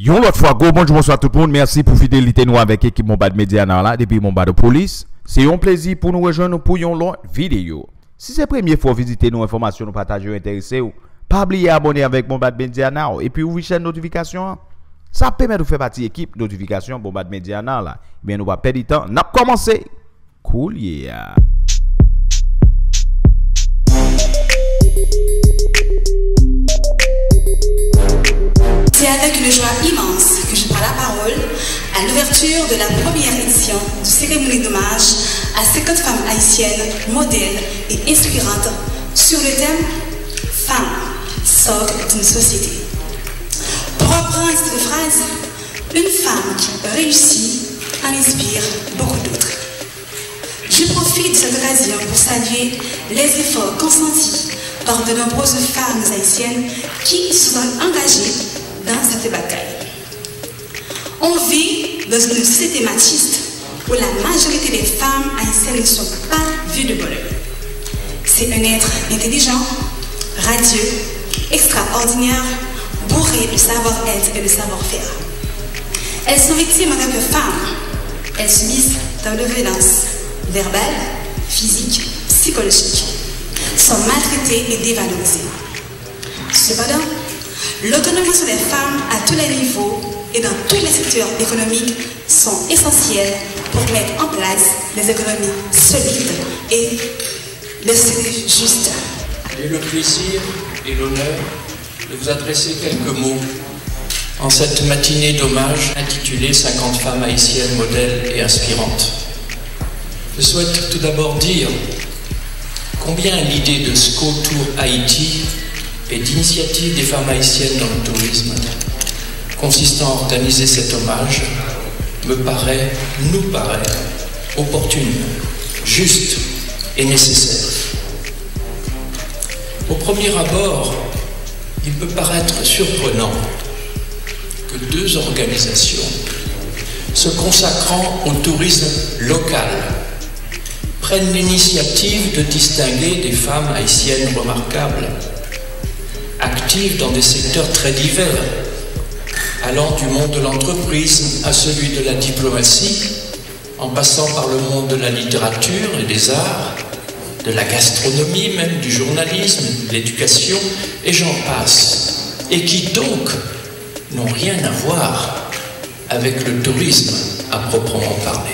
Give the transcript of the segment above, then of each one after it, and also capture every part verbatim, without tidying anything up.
Yon l'autre fois, go bonjour, bonsoir tout le monde. Merci pour fidélité nous avec l'équipe Mombad Média là, depuis Mombad de police. C'est un plaisir pour nous rejoindre pour une l'autre vidéo. Si c'est la première fois visiter nos informations, nous partager, intéresser ou pas oublier abonner avec Mombad Média now et puis ouvrir chaîne notification. Ça permet de faire partie de l'équipe notification Mombad Média là. Bien nous va perdre du temps. N'a commencé. Cool yeah. C'est avec une joie immense que je prends la parole à l'ouverture de la première édition du cérémonie d'hommage à cinquante femmes haïtiennes, modèles et inspirantes sur le thème « Femmes, socle d'une société ». Pour reprendre cette phrase, une femme qui réussit en inspire beaucoup d'autres. Je profite de cette occasion pour saluer les efforts consentis par de nombreuses femmes haïtiennes qui se sont engagées dans cette bataille. On vit dans une société machiste où la majorité des femmes haïtiennes ne sont pas vues de bon oeil. C'est un être intelligent, radieux, extraordinaire, bourré de savoir-être et de savoir-faire. Elles sont victimes en tant que femmes. Elles subissent tant de violences verbales, physiques, psychologiques, sont maltraitées et dévalorisées. Cependant, l'autonomisation des femmes à tous les niveaux et dans tous les secteurs économiques sont essentielles pour mettre en place des économies solides et des sociétés justes. J'ai le plaisir et l'honneur de vous adresser quelques mots en cette matinée d'hommage intitulée cinquante femmes haïtiennes modèles et inspirantes. Je souhaite tout d'abord dire combien l'idée de SCO Tour Haïti et d'initiative des femmes haïtiennes dans le tourisme consistant à organiser cet hommage me paraît, nous paraît, opportune, juste et nécessaire. Au premier abord, il peut paraître surprenant que deux organisations se consacrant au tourisme local prennent l'initiative de distinguer des femmes haïtiennes remarquables, actives dans des secteurs très divers, allant du monde de l'entreprise à celui de la diplomatie, en passant par le monde de la littérature et des arts, de la gastronomie même, du journalisme, de l'éducation, et j'en passe, et qui donc n'ont rien à voir avec le tourisme à proprement parler.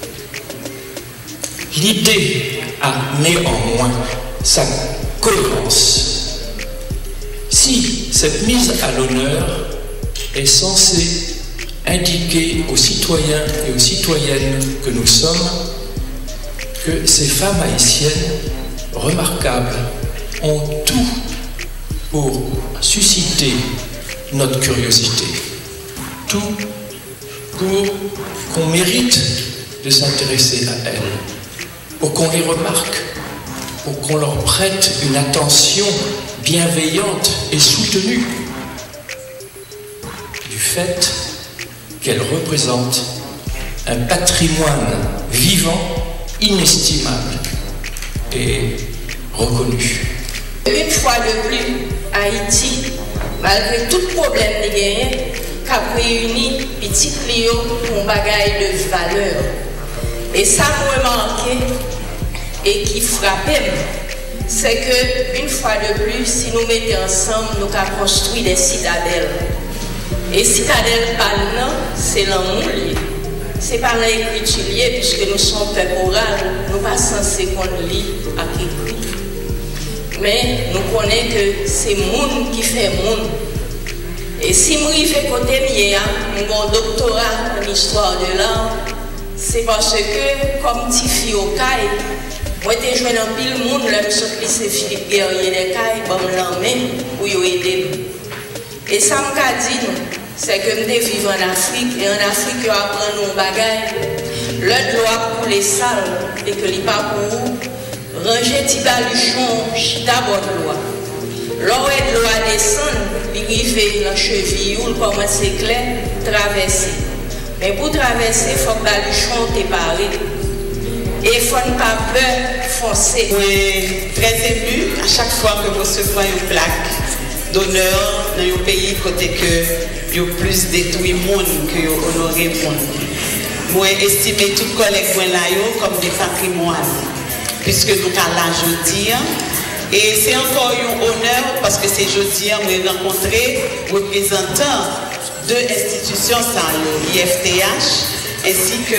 L'idée a néanmoins sa cohérence. Si cette mise à l'honneur est censée indiquer aux citoyens et aux citoyennes que nous sommes que ces femmes haïtiennes remarquables ont tout pour susciter notre curiosité, tout pour qu'on mérite de s'intéresser à elles, pour qu'on les remarque, pour qu'on leur prête une attention bienveillante et soutenue du fait qu'elles représentent un patrimoine vivant, inestimable et reconnu. Une fois de plus, Haïti, malgré tout problème de gain, a réuni petit Clio pour un bagage de valeur. Et ça m'a remarqué et qui frappait, c'est que une fois de plus, si nous mettons ensemble, nous avons construit des citadelles. Et citadelle par là, c'est l'amour lié. C'est par l'écriture liée, puisque nous sommes peuple oral, nous ne sommes pas censés qu'on lit à écrit. Mais nous connaissons que c'est le monde qui fait le monde. Et si je suis côté mien, mon doctorat en histoire de l'art, c'est parce que, comme petit fille au caille, moi j'ai joué dans pile monde, là, je suis Philippe Guerrier des cailles, bon, l'armée, pour y aider. Et ça m'a dit, c'est que nous vivons en Afrique, et en Afrique, nous apprenons nos bagages. L'autre loi pour les salles, et que les pas pour vous, ranger petit baluchon, chita bonne loi. L'eau est de loi descendre, arriver dans la cheville, ou commence clair, traverser. Mais pour traverser, il faut que le baluchon te parle. Et il faut ne pas peur foncer. Oui, très ému à chaque fois que vous recevez une plaque. d'honneur dans un pays côté que il y a plus détruit monde que y honoré monde. Moi estimé tout collègue moi là comme des patrimoines puisque nous avons là jeudi et c'est encore un honneur parce que c'est jeudi on a rencontré représentants de institutions I F T H ainsi que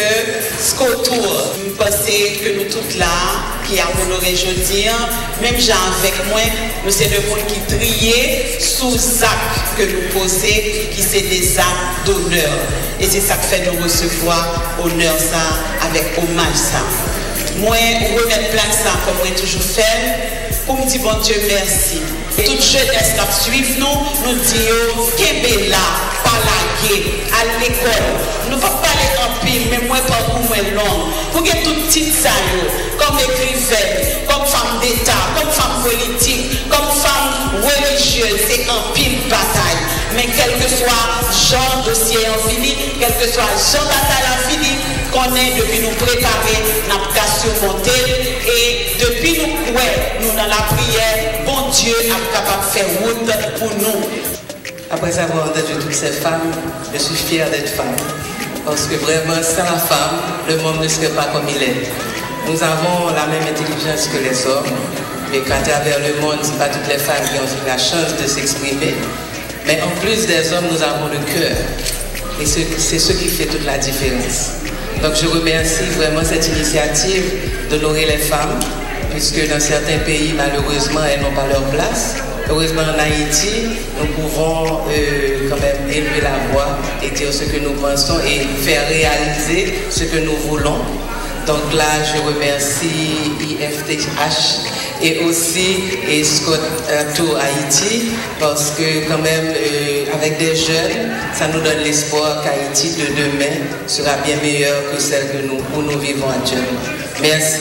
Scotour. Je pense que nous toutes là, qui avons honoré jeudi, même gens avec moi, nous c'est le monde qui triait sous actes que nous posons, qui c'est des actes d'honneur. Et c'est ça qui fait nous recevoir honneur ça, avec hommage ça. Moi, remettre plaque ça, comme moi toujours fait, pour me dire bon Dieu merci. Toute jeunesse qui suit nous, nous disons, qu'est-ce là, pas la guerre, à l'école. Nous ne pouvons pas aller en pile, mais moi, pas pour moi long. Pour que toutes petites ça, comme écrivaine, comme femme d'État, comme femme politique, comme femme religieuse, c'est en pile bataille. Mais quel que soit genre dossier en fini, quel que soit genre bataille en fini, qu'on est depuis nous préparer, nous avons surmonté et depuis nous, ouais, nous dans la prière, bon Dieu est capable de faire route pour nous. Après avoir entendu toutes ces femmes, je suis fière d'être femme. Parce que vraiment, sans la femme, le monde ne serait pas comme il est. Nous avons la même intelligence que les hommes, mais qu'à travers le monde, ce n'est pas toutes les femmes qui ont la chance de s'exprimer. Mais en plus des hommes, nous avons le cœur. Et c'est ce qui fait toute la différence. Donc je remercie vraiment cette initiative d'honorer les femmes, puisque dans certains pays, malheureusement, elles n'ont pas leur place. Heureusement, en Haïti, nous pouvons euh, quand même élever la voix et dire ce que nous pensons et faire réaliser ce que nous voulons. Donc là, je remercie I F T H et aussi et Scott Tour Haïti parce que quand même, euh, avec des jeunes, ça nous donne l'espoir qu'Haïti de demain sera bien meilleure que celle que nous, où nous vivons actuellement. Merci.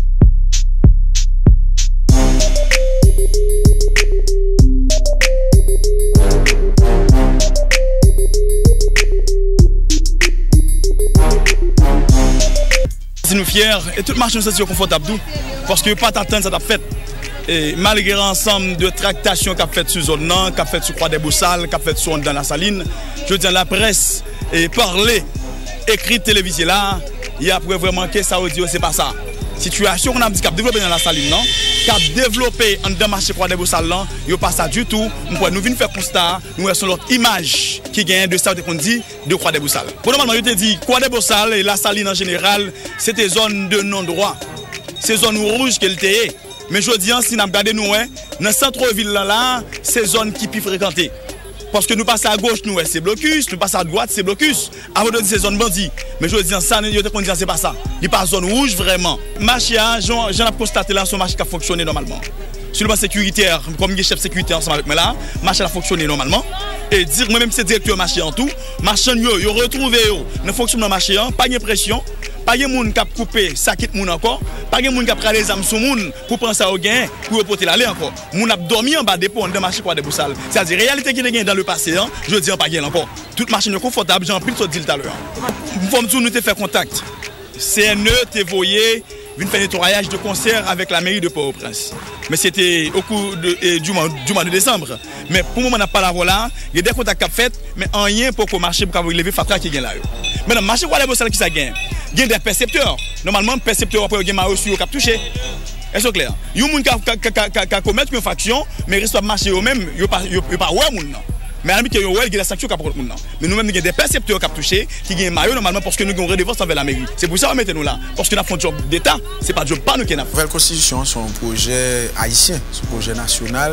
Nous fiers et toute marche nous sent confortable parce que pas t'attendre ça t'a fait et malgré l'ensemble de tractations qu'a fait sur zone non qu'a fait sur Croix des Boussales qu'a fait sur dans la saline je dis la presse et parler écrit télévisé là il y a vraiment que ça audio c'est pas ça situation qu'on a dit qu'a développé dans la saline non qu'a développé en dans marché Croix des Boussales là il pas ça du tout nous nous venons faire constat nous avons l'autre image qui gagne de ça qu'on dit de Croix des Boussales. Pour normalement je te dis Croix des Boussales et la saline en général c'était zone de non-droit. C'est zone rouge qu'elle était. Mais je dis si nous regardons nous dans le centre-ville là, là c'est zone qui plus fréquentée. Parce que nous passons à gauche, nous c'est blocus, nous passons à droite, c'est blocus. Avant de dire c'est zone bandit. Mais je dis ça, c'est pas ça. Il n'est pas zone rouge vraiment. Marché, j'en ai constaté là, son marché qui a fonctionné normalement. Sur le plan sécuritaire, comme le chef sécuritaire ensemble avec moi là, marché a fonctionné normalement. Et dire moi-même c'est directeur marché en tout, marché yo, yo retrouvé yo, ne fonctionne dans marché en, pas de pression, pas de monde qui a coupé, ça quitte moun encore, pas de monde qui a pris les âmes sur moun pour penser au gain, pour porter l'aller encore. Moun a dormi en bas dépôt dans marché Croix des Boussales. C'est-à-dire réalité qui est dans le passé, hein, je dis pas gain encore. Toute machine est confortable, j'ai pris le dit tout à l'heure. Comme tout nous te fait contact. C N E t'es voyé vient faire nettoyage de concert avec la mairie de Port-au-Prince. Mais c'était au cours de, eh, du, mois, du mois de décembre. Mais pour le moment, on n'a pas la voilà. Il y a des contacts qui fait, mais en rien pour que le marché pour lever Fatra qui gagne là. Maintenant, le marché Croix des Boussales qui ça gagne. Il y a des percepteurs. Normalement, le percepteur après il y a reçu au cap touché. Est-ce clair? Il y a des gens qui commettent une faction, mais ils reçoivent marché eux-mêmes, ils ne sont pas ouais moun. Mais à la limite, il y a des sanctions qui ont été mais nous-mêmes, il y a des percepteurs qui ont touché, qui ont maillot normalement parce que nous avons une redevance envers la mairie. C'est pour ça qu'on met nous là. Parce que nous avons un job d'État, ce n'est pas un job pas nous qui avons. La nouvelle constitution, c'est un projet haïtien, c'est un projet national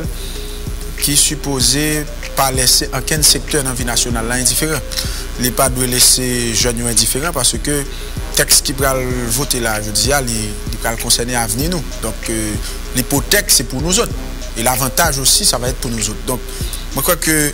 qui est supposé pas laisser aucun secteur dans la vie nationale là indifférent. Il n'est pas de laisser les jeunes indifférents parce que le texte qui va voter là, je dis, il va concerner l'avenir nous. Donc euh, l'hypothèque, c'est pour nous autres. Et l'avantage aussi, ça va être pour nous autres. Donc, moi, je crois que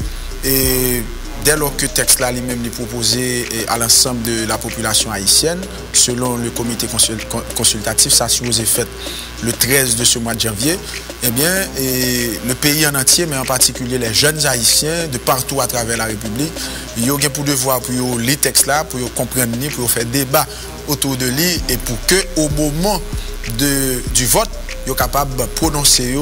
et dès lors que le texte là lui-même est proposé à l'ensemble de la population haïtienne, selon le comité consultatif, ça supposé fait le treize de ce mois de janvier, eh bien, et le pays en entier, mais en particulier les jeunes haïtiens de partout à travers la République, ils ont pour devoir pour lire les textes là, pour comprendre, pour faire débat autour de lui et pour que au moment de, du vote, ils soient capables de prononcer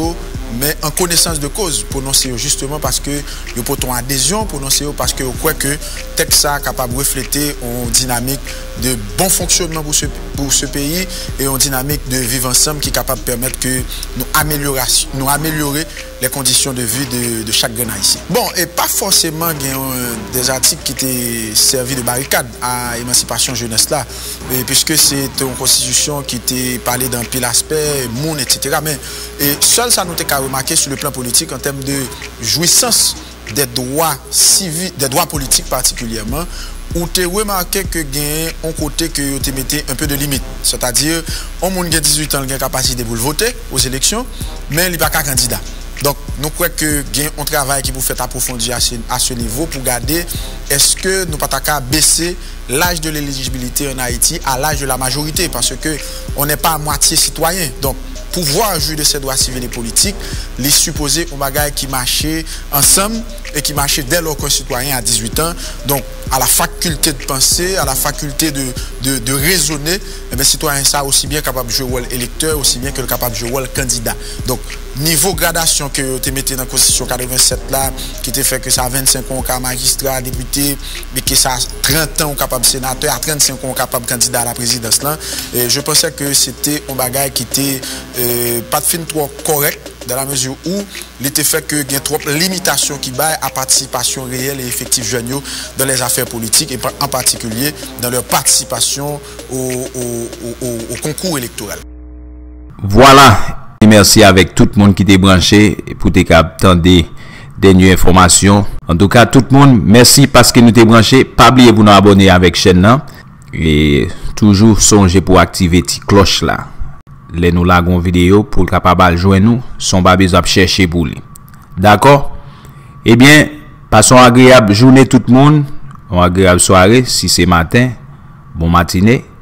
mais en connaissance de cause, prononcer justement parce que vous portez une adhésion, prononcer parce que vous croyez que texte ça capable de refléter une dynamique de bon fonctionnement pour ce, pour ce pays et une dynamique de vivre ensemble qui est capable de permettre que nous améliorer, nous améliorer les conditions de vie de, de chaque Ghanéen ici. Bon, et pas forcément euh, des articles qui étaient servis de barricade à l'émancipation jeunesse là, et puisque c'est une constitution qui était parlé d'un pile aspect, monde, et cetera. Mais et seul ça nous a remarqué sur le plan politique en termes de jouissance des droits civils, des droits politiques particulièrement, où tu as remarqué que gain un côté que tu mettais un peu de limite. C'est-à-dire, on monde qui a dix-huit ans, il a capacité pour voter aux élections, mais il n'est pas qu'un candidat. Donc, nous croyons que gain un travail qui vous fait approfondir à ce, à ce niveau pour garder est-ce que nous pas qu'à baisser l'âge de l'éligibilité en Haïti à l'âge de la majorité, parce que on n'est pas à moitié citoyen. Donc, pouvoir jouir de ses droits civils et politiques, les supposer un bagage qui marchait ensemble et qui marchait dès lors qu'un citoyen à dix-huit ans. Donc, à la faculté de penser, à la faculté de, de, de raisonner, et bien, citoyen ça aussi bien capable de jouer rôle électeur, aussi bien que capable de jouer rôle candidat. Donc, niveau gradation que tu mettais dans la Constitution quatre-vingt-sept là, qui te fait que ça a vingt-cinq ans comme magistrat, député, mais que ça a trente ans capable sénateur, à trente-cinq ans capable candidat à la présidence là. Et je pensais que c'était un bagage qui était euh, pas de fin trop correct, dans la mesure où il était fait que il y a trop de limitations qui baillent à participation réelle et effective jeunes dans les affaires politiques et en particulier dans leur participation au, au, au, au concours électoral. Voilà. Et merci avec tout le monde qui t'est branché pour te attendre des dernières informations. En tout cas, tout le monde, merci parce que nous t'es branché. Pas oublier vous nous abonner avec la chaîne là. Et toujours songer pour activer la cloche là. Les nous lagons vidéo pour le capable de joindre nous. Son pas besoin de chercher pour lui. D'accord? Eh bien, passons agréable journée tout le monde. Une agréable soirée si c'est matin. Bon matinée.